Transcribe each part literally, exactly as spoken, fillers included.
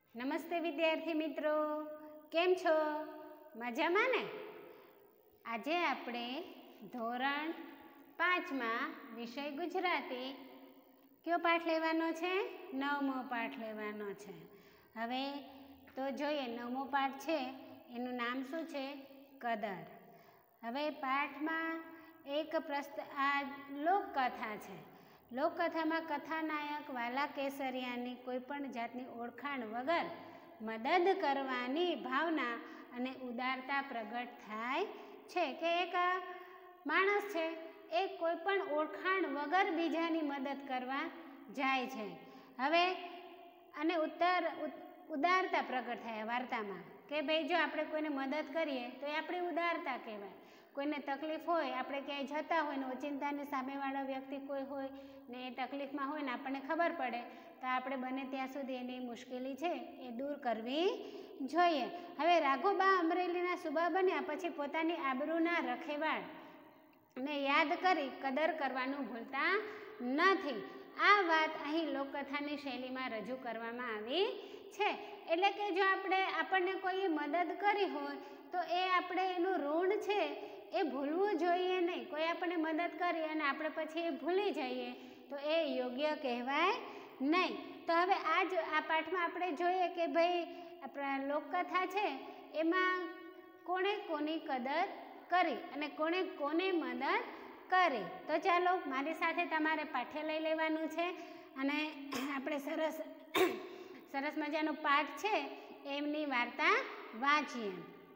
નમસ્તે વિદ્યાર્થી મિત્રો, કેમ છો? મજામાં ને? આજે આપણે ધોરણ પાંચમાં વિષય ગુજરાતી કયો પાઠ લેવાનો છે? નવમો પાઠ લેવાનો છે. હવે તો જોઈએ, નવમો પાઠ છે એનું નામ શું છે? કદર. હવે પાઠમાં એક પ્રસ્ત આ લોકકથા છે. લોકકથામાં કથાનાયક વાલા કેસરિયાની કોઈ પણ જાતની ઓળખાણ વગર મદદ કરવાની ભાવના અને ઉદારતા પ્રગટ થાય છે કે એક માણસ છે એ કોઈ પણ ઓળખાણ વગર બીજાની મદદ કરવા જાય છે. હવે અને ઉત્તર ઉદારતા પ્રગટ થાય વાર્તામાં કે ભાઈ જો આપણે કોઈને મદદ કરીએ તો એ આપણી ઉદારતા કહેવાય. કોઈને તકલીફ હોય, આપણે ક્યાંય જતા હોય ને ઓચિંતાની સામેવાળા વ્યક્તિ કોઈ હોય ને એ તકલીફમાં હોય ને આપણને ખબર પડે તો આપણે બને ત્યાં સુધી એની મુશ્કેલી છે એ દૂર કરવી જોઈએ. હવે રાઘોબા અમરેલીના સુબા બન્યા પછી પોતાની આબરૂના રખેવાળ ને યાદ કરી કદર કરવાનું ભૂલતા નથી. આ વાત અહીં લોકકથાની શૈલીમાં રજૂ કરવામાં આવી છે. એટલે કે જો આપણે આપણને કોઈએ મદદ કરી હોય તો એ આપણે એનું ઋણ છે એ ભૂલવું જોઈએ નહીં. કોઈ આપણને મદદ કરી અને આપણે પછી એ ભૂલી જઈએ તો એ યોગ્ય કહેવાય નહીં. તો હવે આ જ આ પાઠમાં આપણે જોઈએ કે ભાઈ આપણા લોકકથા છે એમાં કોણે કોની કદર કરી અને કોણે કોને મદદ કરી. તો ચાલો મારી સાથે તમારે પાઠ્ય લઈ લેવાનું છે અને આપણે સરસ સરસ મજાનો પાઠ છે એમની વાર્તા વાંચીએ.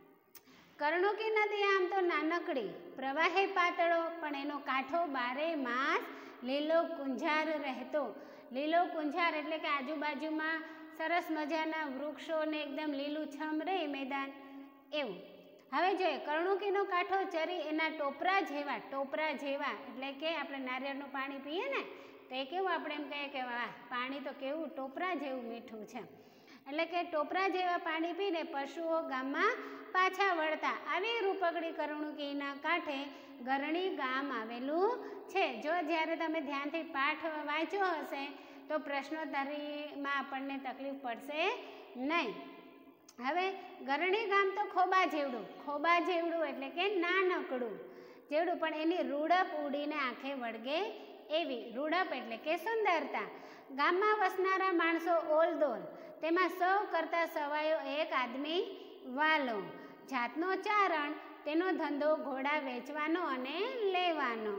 કર્ણુકી નદી આમ તો નાનકડી, પ્રવાહે પાતળો, પણ એનો કાંઠો બારે માસ લીલો કુંજાર રહેતો. લીલો કુંજાર એટલે કે આજુબાજુમાં સરસ મજાના વૃક્ષો ને એકદમ લીલુંછમ રહે મેદાન એવું. હવે જોઈએ, કર્ણુકીનો કાંઠો ચરી એના ટોપરા જેવા, ટોપરા જેવા એટલે કે આપણે નારિયેળનું પાણી પીએ ને તો એ કેવું આપણે એમ કહીએ કે વાહ પાણી તો કેવું ટોપરા જેવું મીઠું છે. એટલે કે ટોપરા જેવા પાણી પીને પશુઓ ગામમાં પાછા વળતા. આવી રૂપકડી કર્ણુકીના કાંઠે ગરણી ગામ આવેલું છે. જો જ્યારે તમે ધ્યાનથી પાઠ વાંચ્યો હશે તો પ્રશ્નોત્તરીમાં આપણને તકલીફ પડશે નહીં. હવે ગરણી ગામ તો ખોબા જેવડું, ખોબા જેવડું એટલે કે નાનકડું જેવડું, પણ એની રૂડપ ઉડીને આંખે વળગે એવી. રૂડપ એટલે કે સુંદરતા. ગામમાં વસનારા માણસો ઓલદોલ, તેમાં સૌ કરતા સવાયો એક આદમી વાલો. જાતનો ચારણ, તેનો ધંધો ઘોડા વેચવાનો અને લેવાનો.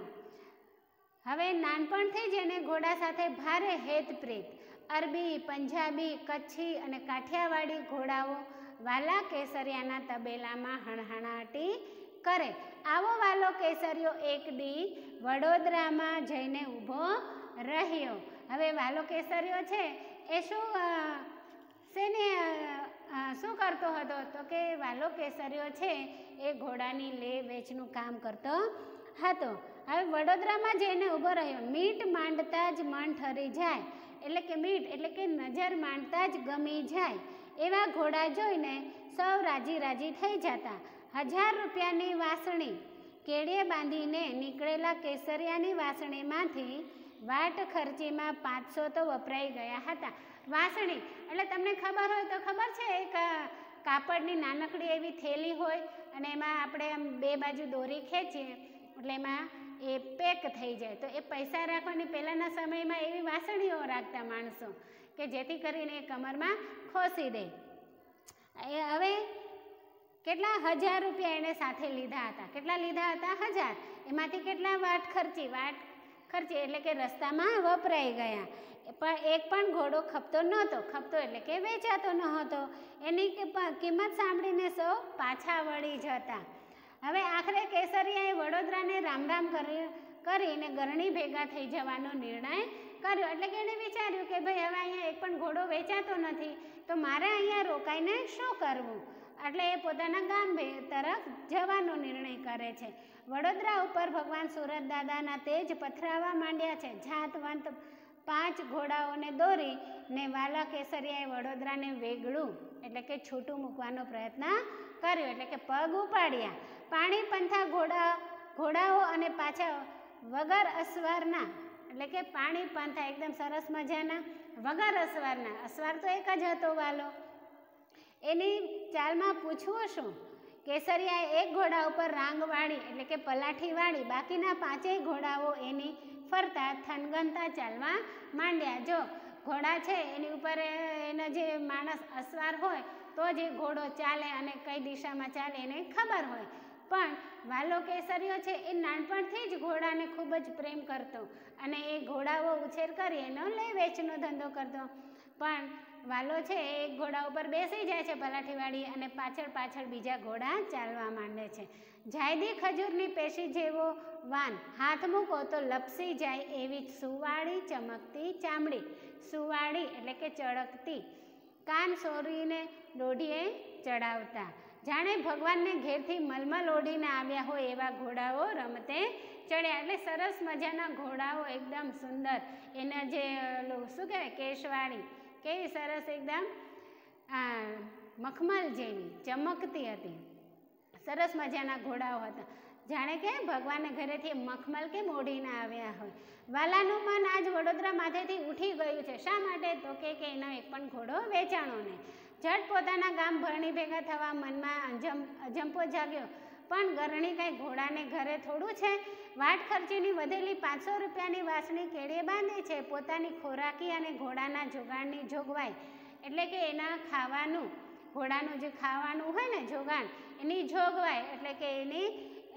હવે નાનપણથી જ એને ઘોડા સાથે ભારે હેતપ્રીત. અરબી, પંજાબી, કચ્છી અને કાઠિયાવાડી ઘોડાઓ વાલા કેસરિયાના તબેલામાં હણહણાટી કરે. આવો વાલો કેસરિયો એક દી વડોદરામાં જઈને ઊભો રહ્યો. હવે વાલો કેસરિયો છે એ શું શેને શું કરતો હતો? તો કે વાલો કેસરિયો છે એ ઘોડાની લે વેચનું કામ કરતો હતો. હવે વડોદરામાં જઈને ઊભો રહ્યો. મીટ માંડતા જ મન ઠરી જાય, એટલે કે મીટ એટલે કે નજર માંડતા જ ગમી જાય એવા ઘોડા જોઈને સૌ રાજી રાજી થઈ જતા. હજાર રૂપિયાની વાસણી કેળીએ બાંધીને નીકળેલા કેસરિયાની વાસણીમાંથી વાટ ખર્ચીમાં પાંચસો તો વપરાઈ ગયા હતા. વાસણી એટલે તમને ખબર હોય તો ખબર છે, એક કાપડની નાનકડી એવી થેલી હોય અને એમાં આપણે આમ બે બાજુ દોરી ખેંચીએ એટલે એમાં એ પેક થઈ જાય. તો એ પૈસા રાખવાની પહેલાંના સમયમાં એવી વાસણીઓ રાખતા માણસો કે જેથી કરીને એ કમરમાં ખોસી દે. એ હવે કેટલા હજાર રૂપિયા એણે સાથે લીધા હતા. કેટલા લીધા હતા? હજાર. એમાંથી કેટલા વાટ ખર્ચી? વાટ ખર્ચી એટલે કે રસ્તામાં વપરાઈ ગયા. પણ એક પણ ઘોડો ખપતો નહોતો. ખપતો એટલે કે વેચાતો ન હતો. એની કિંમત સાંભળીને સૌ પાછા વળી જતા. હવે આખરે કેસરિયાએ વડોદરાને રામ રામ કરી કરીને ગરણી ભેગા થઈ જવાનો નિર્ણય કર્યો. એટલે કે એણે વિચાર્યું કે ભાઈ હવે અહીંયા એક પણ ઘોડો વેચાતો નથી તો મારે અહીંયા રોકાઈને શું કરવું? એટલે એ પોતાના ગામ તરફ જવાનો નિર્ણય કરે છે. વડોદરા ઉપર ભગવાન સુરત દાદાના તેજ પથરાવા માંડ્યા છે. જાતવંત પાંચ ઘોડાઓને દોરી ને વાલા કેસરિયાએ વડોદરાને વેગળું એટલે કે છૂટું મૂકવાનો પ્રયત્ન કર્યો. એટલે કે પગ ઉપાડ્યા. પાણી પંથા ઘોડા ઘોડાઓ અને પાછા વગર અસવારના એટલે કે પાણી પંથા એકદમ સરસ મજાના વગર અસવારના. અસવાર તો એક જ હતો વાલો. એની ચાલમાં પૂછવું શું? કેસરિયાએ એક ઘોડા ઉપર રાંગવાળી એટલે કે પલાઠી વાળી, બાકીના પાંચેય ઘોડાઓ એની ફરતા થનગનતા ચાલવા માંડ્યા. જો ઘોડા છે એની ઉપર એના જે માણસ અસવાર હોય તો જ એ ઘોડો ચાલે અને કઈ દિશામાં ચાલે એને ખબર હોય. પણ વાલો કેસરીયો છે એ નાનપણથી જ ઘોડાને ખૂબ જ પ્રેમ કરતો અને એ ઘોડાઓ ઉછેર કરી એનો લે વેચનો ધંધો કરતો. પણ વાલો છે એ એક ઘોડા ઉપર બેસી જાય છે પલાઠીવાળી અને પાછળ પાછળ બીજા ઘોડા ચાલવા માંડે છે. જાયદી ખજૂરની પેશી જેવો વાન, હાથ મૂકો તો લપસી જાય એવી સુવાળી ચમકતી ચામડી. સુવાળી એટલે કે ચળકતી, કાન સોરીને દોઢીએ ચડાવતા, જાણે ભગવાનને ઘેરથી મલમલ ઓઢીને આવ્યા હોય એવા ઘોડાઓ રમતે ચડ્યા. એટલે સરસ મજાના ઘોડાઓ એકદમ સુંદર, એના જે શું કહેવાય કેશવાળી કેવી સરસ એકદમ આ મખમલ જેવી ચમકતી હતી. સરસ મજાના ઘોડાઓ હતા, જાણે કે ભગવાનને ઘરેથી મખમલ કે મોઢીને આવ્યા હોય. વાલાનું મન આજ વડોદરા માથેથી ઉઠી ગયું છે. શા માટે? તો કે એનો એક પણ ઘોડો વેચાણો નહીં. ઝટ પોતાના ગામ ભરણી ભેગા થવા મનમાં અંજમ અજંપો જાગ્યો. પણ ગરણી કાંઈ ઘોડાને ઘરે થોડું છે? વાટ ખર્ચીની વધેલી પાંચસો રૂપિયાની વાસણી કેળીએ બાંધી છે. પોતાની ખોરાકી અને ઘોડાના જોગાણની જોગવાઈ એટલે કે એના ખાવાનું, ઘોડાનું જે ખાવાનું હોય ને જોગાણ, એની જોગવાઈ એટલે કે એની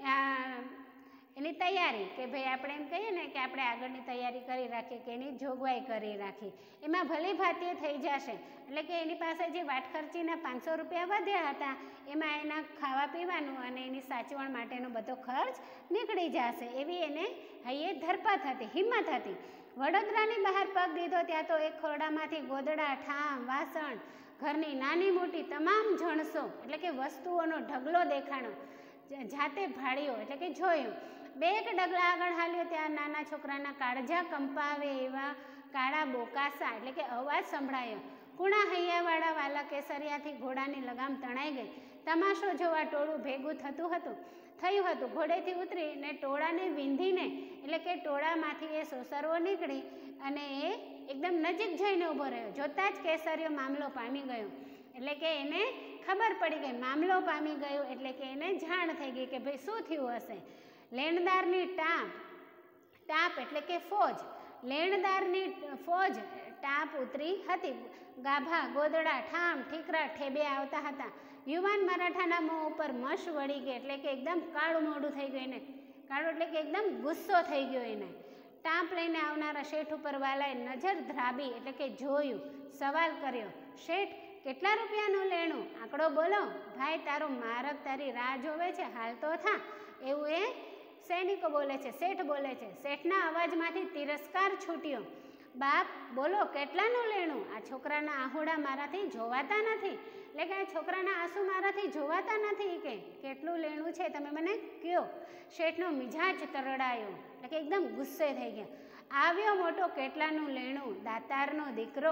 એની તૈયારી કે ભાઈ આપણે એમ કહીએ ને કે આપણે આગળની તૈયારી કરી રાખીએ કે એની જોગવાઈ કરી રાખી. એમાં ભલી ભાતીય થઈ જશે. એટલે કે એની પાસે જે વાટખર્ચીના પાંચસો રૂપિયા વધ્યા હતા એમાં એના ખાવા પીવાનું અને એની સાચવણ માટેનો બધો ખર્ચ નીકળી જશે એવી એને હૈયે ધરપત હતી, હિંમત હતી. વડોદરાની બહાર પગ દીધો ત્યાં તો એક ખોરડામાંથી ગોદડા, ઠામ, વાસણ, ઘરની નાની મોટી તમામ જણસો એટલે કે વસ્તુઓનો ઢગલો દેખાણો. જાતે ભાળ્યો એટલે કે જોયું. બે એક ડગલા આગળ હાલ્યો ત્યાં નાના છોકરાના કાળજા કંપાવે એવા કાળા બોકાસા એટલે કે અવાજ સંભળાયો. કુણા હૈયાવાળા વાલા કેસરિયાથી ઘોડાની લગામ તણાઈ ગઈ. તમાશો જોવા ટોળું ભેગું થતું હતું થયું હતું. ઘોડેથી ઉતરીને ટોળાને વીંધીને એટલે કે ટોળામાંથી એ સોસરવો નીકળી અને એ એકદમ નજીક જઈને ઊભો રહ્યો. જોતાં જ કેસરિયો મામલો પામી ગયો. એટલે કે એને ખબર પડી ગઈ, મામલો પામી ગયો એટલે કે એને જાણ થઈ ગઈ કે ભાઈ શું થયું હશે. લેણદારની ટાપ, ટાપ એટલે કે ફોજ, લેણદારની ફોજ ટાપ ઉતરી હતી. ગાભા, ગોદડા, ઠામ, ઠીકરા ઠેબે આવતા હતા. યુવાન મરાઠાના મોં ઉપર મશ વળી ગઈ એટલે કે એકદમ કાળું મોઢું થઈ ગયું એને. કાળું એટલે કે એકદમ ગુસ્સો થઈ ગયો એને. ટાંપ લઈને આવનારા શેઠ ઉપર વાલાએ નજર ધ્રાબી એટલે કે જોયું. સવાલ કર્યો, શેઠ કેટલા રૂપિયાનું લેણું? આંકડો બોલો. ભાઈ તારો મારક તારી રાહ જોવે છે, હાલ તો થા. એવું એ સૈનિકો બોલે છે, શેઠ બોલે છે. શેઠના અવાજમાંથી તિરસ્કાર છૂટ્યો. બાપ બોલો કેટલાનું લેણું? આ છોકરાના આહુડા મારાથી જોવાતા નથી. એટલે કે આ છોકરાના આંસુ મારાથી જોવાતા નથી કે કેટલું લેણું છે તમે મને કહો. શેઠનો મિજાજ તરડાયો એટલે કે એકદમ ગુસ્સે થઈ ગયા. આવ્યો મોટો કેટલાનું લેણું? દાતારનો દીકરો.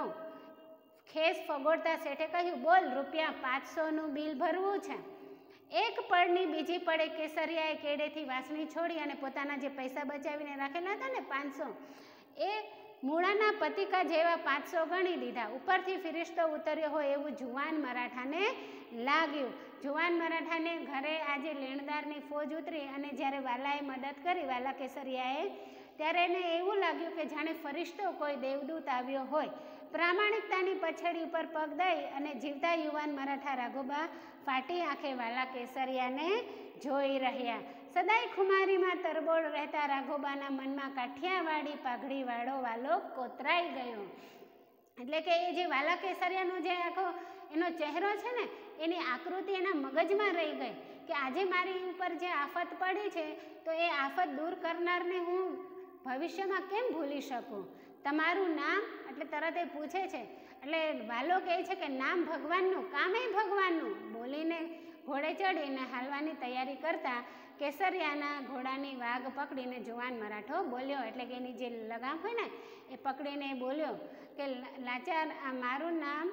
ખેસ ફગોળતા શેઠે કહ્યું, બોલ રૂપિયા પાંચસોનું બિલ ભરવું છે. એક પડની બીજી પડે કેસરિયાએ કેડેથી વાસણી છોડી અને પોતાના જે પૈસા બચાવીને રાખેલા હતા ને પાંચસો એ મૂળાના પતિકા જેવા પાંચસો ગણી દીધા. ઉપરથી ફિરિશ્તો ઉતર્યો હોય એવું જુવાન મરાઠાને લાગ્યું. જુવાન મરાઠાને ઘરે આજે લેણદારની ફોજ ઉતરી અને જ્યારે વાલાએ મદદ કરી, વાલા કેસરિયાએ, ત્યારે એને એવું લાગ્યું કે જાણે ફરિશ્તો કોઈ દેવદૂત આવ્યો હોય. પ્રામાણિકતાની પછડી ઉપર પગ દઈ અને જીવતા યુવાન મરાઠા રાઘોબા ફાટી આંખે વાલા કેસરિયાને જોઈ રહ્યા. સદાય ખુમારીમાં તરબોળ રહેતા રાઘોબાના મનમાં કાઠિયાવાડી પાઘડીવાળો વાલો કોતરાઈ ગયો. એટલે કે એ જે વાલા કેસરિયાનો જે આખો એનો ચહેરો છે ને એની આકૃતિ એના મગજમાં રહી ગઈ કે આજે મારી ઉપર જે આફત પડી છે તો એ આફત દૂર કરનારને હું ભવિષ્યમાં કેમ ભૂલી શકું. તમારું નામ એટલે તરત એ પૂછે છે. એટલે વાલો કહે છે કે નામ ભગવાનનું, કામે ભગવાનનું. બોલીને ઘોડે ચડીને હાલવાની તૈયારી કરતા કેસરિયાના ઘોડાની વાગ પકડીને જુવાન મરાઠો બોલ્યો. એટલે કે એની જે લગામ હોય ને એ પકડીને બોલ્યો કે લાચાર, આ મારું નામ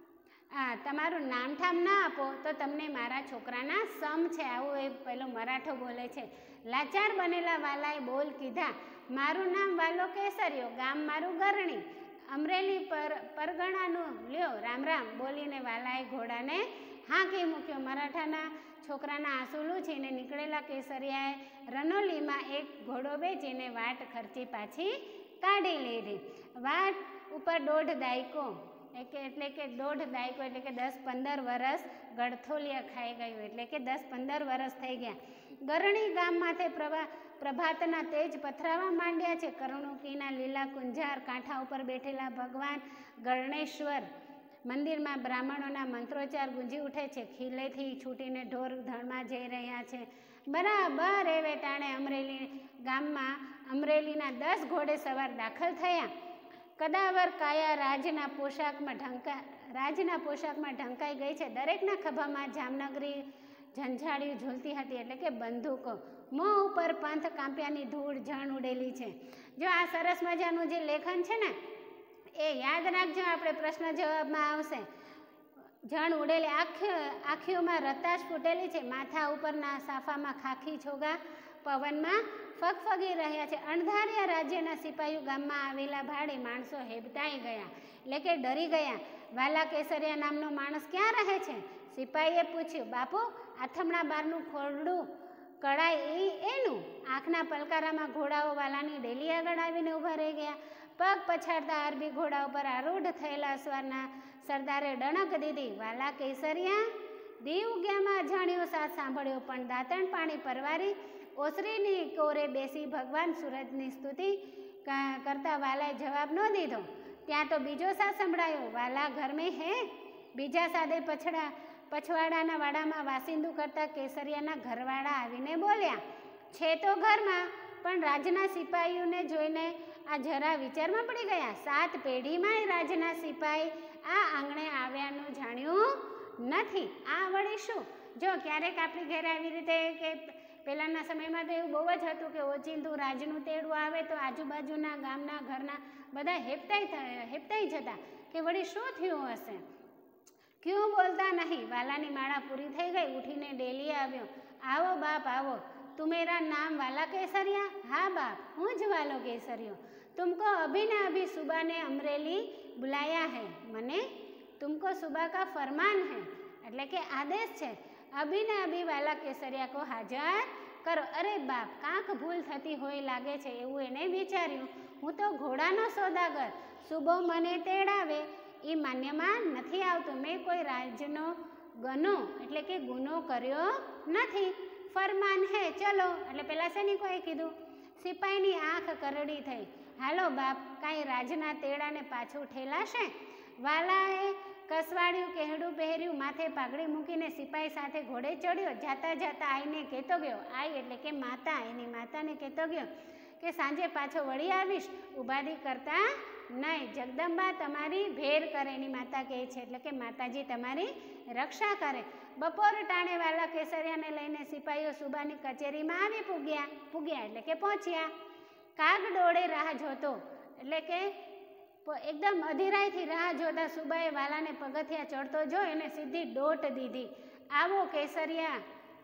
આ તમારું નામ ઠામ ના આપો તો તમને મારા છોકરાના સમ છે. આવું એ પેલો મરાઠો બોલે છે. લાચાર બનેલા વાલાએ બોલ કીધા, મારું નામ વાલો કેસરિયો, ગામ મારું ગરણી, અમરેલી પર પરગણાનું લ્યો રામ રામ બોલીને વાલાએ ઘોડાને હાંકી મૂક્યો. મરાઠાના છોકરાના આંસુ લૂછીને નીકળેલા કેસરિયાએ રનોલીમાં એક ઘોડો વેચીને વાટ ખર્ચી પાછી કાઢી લીધી. વાટ ઉપર દોઢ દાયકો એટલે કે દોઢ દાયકો એટલે કે દસ પંદર વરસ ગળથોલિયા ખાઈ ગયું, એટલે કે દસ પંદર વરસ થઈ ગયા. ગરણી ગામમાંથી પ્રભા પ્રભાતના તેજ પથરાવા માંડ્યા છે. કરુણુકીના લીલા કુંજાર કાંઠા ઉપર બેઠેલા ભગવાન ગણેશ્વર મંદિરમાં બ્રાહ્મણોના મંત્રોચ્ચાર ગુંજી ઉઠે છે. ખીલેથી છૂટીને ઢોર ધણમાં જઈ રહ્યા છે. બરાબર એ વેટાણે અમરેલી ગામમાં અમરેલીના દસ ઘોડે સવાર દાખલ થયા. કદાવર કાયા રાજના પોશાકમાં ઢંકા રાજના પોશાકમાં ઢંકાઈ ગઈ છે. દરેકના ખભામાં જામનગરી ઝંઝાળીઓ ઝૂલતી હતી, એટલે કે બંદૂકો. મોં ઉપર પંથ કાંપિયાની ધૂળ જણ ઉડેલી છે. જો આ સરસ મજાનું જે લેખન છે ને એ યાદ રાખજો, આપણે પ્રશ્ન જવાબમાં આવશે. જણ ઉડેલી આંખ આંખીઓમાં રતાશ ફૂટેલી છે. માથા ઉપરના સાફામાં ખાખી છોગા પવનમાં ફગફગી રહ્યા છે. અણધાર્યા રાજ્યના સિપાહીઓ ગામમાં આવેલા ભાડે માણસો હેબતાઈ ગયા, એટલે કે ડરી ગયા. વાલા કેસરિયા નામનો માણસ ક્યાં રહે છે? સિપાહીએ પૂછ્યું. બાપુ, આથમણા બારનું ખોરડું કળાય એ એનું. આંખના પલકારામાં ઘોડાઓ વાલાની ડેલી આગળ આવીને ઊભા રહી ગયા. પગ પછાડતા અરબી ઘોડા ઉપર આરૂઢ થયેલા અસવારના સરદારે ડણક દીધી. વાલા કેસરિયા? દી ઉગ્યામાં અજાણ્યો સાથ સાંભળ્યો, પણ દાંતણ પાણી પરવારી ઓસરીની કોરે બેસી ભગવાન સૂરજની સ્તુતિ કરતા વાલાએ જવાબ ન દીધો. ત્યાં તો બીજો સાથ સંભળાયો. વાલા ઘર મેં હે? બીજા સાદે પછડા પછવાડાના વાડામાં વાસિંદુ કરતા કેસરિયાના ઘરવાળા આવીને બોલ્યા. છે તો ઘરમાં, પણ રાજના સિપાહીઓને જોઈને આ જરા વિચારમાં પડી ગયા. સાત પેઢીમાંય રાજના સિપાહી આ આંગણે આવ્યાનું જાણ્યું નથી. આ વળી શું? જો ક્યારેક આપણી ઘરે આવી રીતે કે પહેલાંના સમયમાં તો એવું બહુ જ હતું કે ઓચિંતું રાજનું તેડું આવે તો આજુબાજુના ગામના ઘરના બધા હેપતાઈ હેપતાઈ જતા કે વળી શું થયું હશે. ક્યું બોલતા નહીં? વાલાની માળા પૂરી થઈ ગઈ. ઉઠીને ડેલી આવ્યો. આવો બાપ આવો. તુમેરા નામ વાલા કેસરિયા? હા બાપ, હું જ વાલો કેસરિયો. तुमको अभी न अभी सुबह ने अमरेली बुलाया है. મને तुमको सुबह का फरमान है, એટલે કે આદેશ છે. અભી ને અભી વાલા કેસરિયા કો હાજર કરો. અરે બાપ, કાંક ભૂલ થતી હોય લાગે છે એવું એને વિચાર્યું. હું તો ઘોડાનો સોદાગર, સુબો મને તેડાવે એ માન્યમાં નથી આવતું. મેં કોઈ રાજનો ગનો એટલે કે ગુનો કર્યો નથી. ફરમાન હે ચલો. એટલે પેલા સૈનિકોએ કીધું. સિપાહીની આંખ કરડી થઈ. હાલો બાપ, કાંઈ રાજના તેડાને પાછું ઠેલાશે? વાલાએ કસવાડ્યું કહેડું પહેર્યું, માથે પાઘડી મૂકીને સિપાહી સાથે ઘોડે ચડ્યો. જાતા જાતા આઈને કહેતો ગયો. આઈ એટલે કે માતા, એની માતાને કહેતો ગયો કે સાંજે પાછો વળી આવીશ. ઉપાધિ કરતા નહીં, જગદંબા તમારી ભેર કરે. એની માતા કહે છે, એટલે કે માતાજી તમારી રક્ષા કરે. બપોર ટાણે વાલા કેસરિયાને લઈને સિપાહીઓ સુબાની કચેરીમાં આવી પૂગ્યા પૂગ્યા એટલે કે પહોંચ્યા. કાગ ડોળે રાહ જોતો, એટલે કે એકદમ અધીરાઈથી રાહ જોતા સુબાએ વાલાને પગથિયા ચડતો જોઈ એને સીધી ડોટ દીધી. આવો કેસરિયા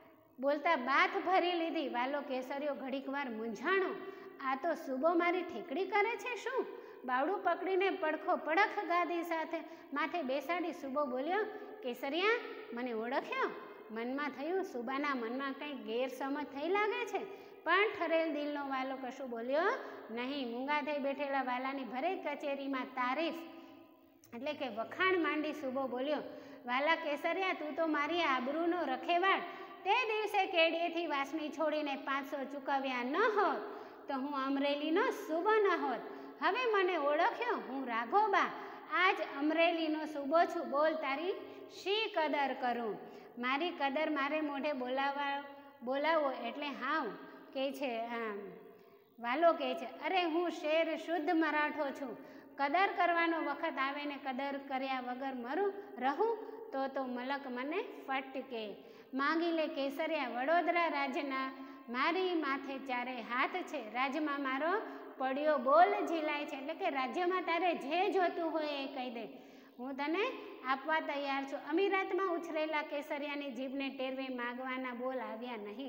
બોલતા બાથ ભરી લીધી. વાલો કેસરિયો ઘડીક વાર મૂંઝાણો. આ તો સુબો મારી ઠીકડી કરે છે શું? બાવડું પકડીને પડખો પડખ ગાદી સાથે માથે બેસાડી સુબો બોલ્યો. કેસરિયા, મને ઓળખ્યો? મનમાં થયું સુબાના મનમાં કંઈ ગેરસમજ થઈ લાગે છે, પણ ઠરેલ દિલનો વાલો કશું બોલ્યો નહીં. મૂંગા થઈ બેઠેલા વાલાની ભરે કચેરીમાં તારીફ એટલે કે વખાણ માંડી સુબો બોલ્યો. વાલા કેસરિયા, તું તો મારી આબરૂનો રખેવાળ. તે દિવસે કેડીએથી વાસણી છોડીને પાંચસો ચૂકવ્યા ન હોત તો હું અમરેલીનો સુબો ન હોત. હવે મને ઓળખ્યો? હું રાઘોબા, આજ અમરેલીનો સુબો છું. બોલ, તારી શી કદર કરું? મારી કદર મારે મોઢે બોલાવા બોલાવો એટલે હાવ કહે છે. આમ વાલો કહે છે, અરે હું શેર શુદ્ધ મરાઠો છું. કદર કરવાનો વખત આવે ને કદર કર્યા વગર મરું રહું તો તો મલક મને ફટકે. માંગી લે કેસરિયા, વડોદરા રાજના મારી માથે ચારે હાથ છે. રાજમાં મારો પડ્યો બોલ ઝીલાય છે, એટલે કે રાજ્યમાં તારે જે જોતું હોય એ કહી દે, હું તને આપવા તૈયાર છું. અમીરાતમાં ઉછરેલા કેસરિયાની જીભને ટેરવે માગવાના બોલ આવ્યા નહીં.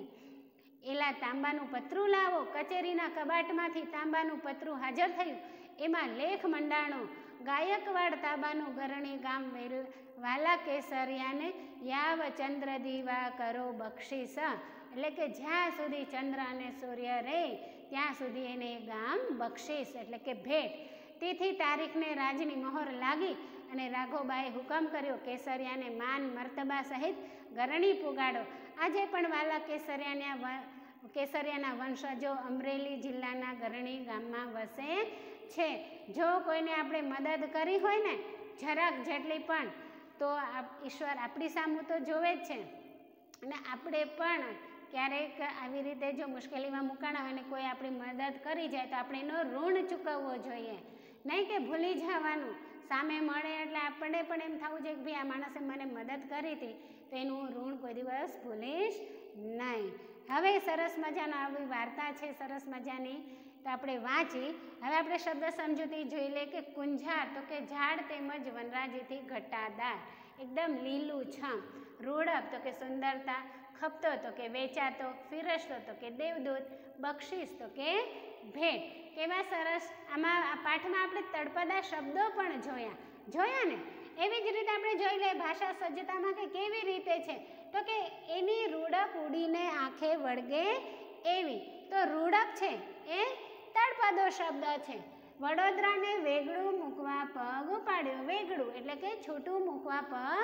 એલા તાંબાનું પતરું લાવો. કચેરીના કબાટમાંથી તાંબાનું પતરું હાજર થયું. એમાં લેખ મંડાણો. ગાયકવાડ તાબાનું ગરણી ગામ વેલ વાલા કેસરિયાને યાવ ચંદ્ર દીવા કરો બક્ષિસ, એટલે કે જ્યાં સુધી ચંદ્ર અને સૂર્ય રહે ત્યાં સુધી એને ગામ બક્ષિસ એટલે કે ભેટ. તિથિ તારીખને રાજની મહોર લાગી અને રાઘોબાએ હુકમ કર્યો કેસરિયાને માન મર્તબા સહિત ગરણી પુગાડો. આજે પણ વાલા કેસરિયાના કેસરિયાના વંશજો અમરેલી જિલ્લાના ગરણી ગામમાં વસે છે. જો કોઈને આપણે મદદ કરી હોય ને જરાક જેટલી પણ, તો ઈશ્વર આપણી સામું તો જોવે જ છે. અને આપણે પણ ક્યારેક આવી રીતે જો મુશ્કેલીમાં મુકાણા હોય અને કોઈ આપણી મદદ કરી જાય તો આપણે એનો ઋણ ચૂકવવો જોઈએ, નહીં કે ભૂલી જવાનું. સામે મળે એટલે આપણે પણ એમ થવું જોઈએ કે ભાઈ આ માણસે મને મદદ કરી હતી તો એનું ઋણ કોઈ દિવસ ભૂલીશ નહીં. હવે સરસ મજાનો આવી વાર્તા છે સરસ મજાની, તો આપણે વાંચી. હવે આપણે શબ્દ સમજૂતી જોઈ લે કે કુંજાર તો કે ઝાડ તેમજ વનરાજીથી ઘટાદાર, એકદમ લીલું છમ. રૂડપ તો કે સુંદરતા, ખપતો તો કે વેચાતો, ફિરસ્તો તો કે દેવદૂત, બક્ષિસ તો કે ભેટ. કેવા સરસ! આમાં આ પાઠમાં આપણે તળપદા શબ્દો પણ જોયા જોયા ને એવી જ રીતે આપણે જોઈ લઈએ ભાષા સજ્જતામાં કે કેવી રીતે છે. તો કે એની રૂડપ ઉડીને આંખે વળગે એવી. તો રૂડપ છે એ તળપદો શબ્દ છે. વડોદરાને વેગળું મૂકવા પગ ઉપાડ્યો, વેગળું એટલે કે છૂટું મૂકવા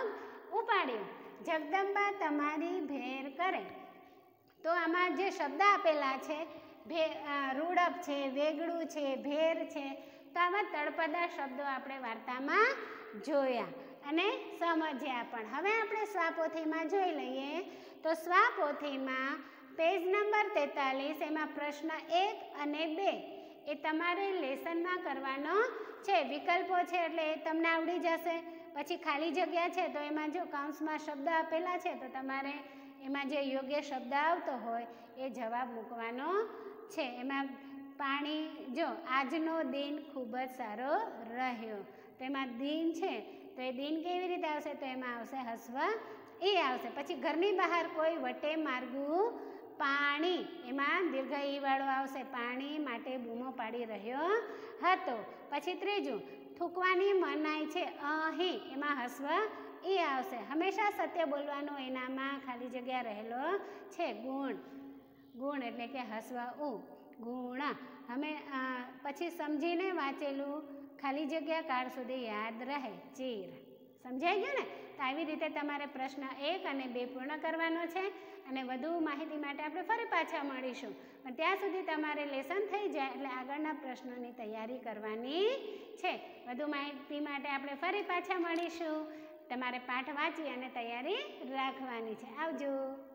પગ ઉપાડ્યો. જગદંબા તમારી ભેર કરે, તો આમાં જે શબ્દ આપેલા છે ભે રૂડપ છે, વેગળું છે, ભેર છે, તો આમાં તળપદા શબ્દો આપણે વાર્તામાં જોયા અને સમજ્યા પણ. હવે આપણે સ્વાપોથીમાં જોઈ લઈએ. તો સ્વાપોથીમાં પેજ નંબર તેતાલીસ એમાં પ્રશ્ન એક અને બે એ તમારે લેસનમાં કરવાનો છે. વિકલ્પો છે એટલે એ તમને આવડી જશે. પછી ખાલી જગ્યા છે તો એમાં જો કૌંસમાં શબ્દ આપેલા છે તો તમારે એમાં જે યોગ્ય શબ્દ આવતો હોય એ જવાબ મૂકવાનો છે. એમાં પાણી, જો આજનો દિન ખૂબ જ સારો રહ્યો, તો એમાં દિન છે તો એ દિન કેવી રીતે આવશે? તો એમાં આવશે હસ્વ એ આવશે. પછી ઘરની બહાર કોઈ વટે માર્ગું પાણી, એમાં દીર્ઘ ઈ વાળો આવશે, પાણી માટે બૂમો પાડી રહ્યો હતો. પછી ત્રીજું થૂકવાની મનાઈ છે અહીં, એમાં હસ્વ એ આવશે. હંમેશા સત્ય બોલવાનો એનામાં ખાલી જગ્યા રહેલો છે ગુણ, ગુણ એટલે કે હસ્વ ઉ ગુણ. અમે પછી સમજીને વાંચેલું ખાલી જગ્યા કાળ સુધી યાદ રહે ચીર. સમજાઈ ગયું ને? તો આવી રીતે તમારે પ્રશ્ન એક અને બે પૂર્ણ કરવાનો છે અને વધુ માહિતી માટે આપણે ફરી પાછા મળીશું. પણ ત્યાં સુધી તમારે લેસન થઈ જાય એટલે આગળના પ્રશ્નોની તૈયારી કરવાની છે. વધુ માહિતી માટે આપણે ફરી પાછા મળીશું. તમારે પાઠ વાંચી અને તૈયારી રાખવાની છે. આવજો.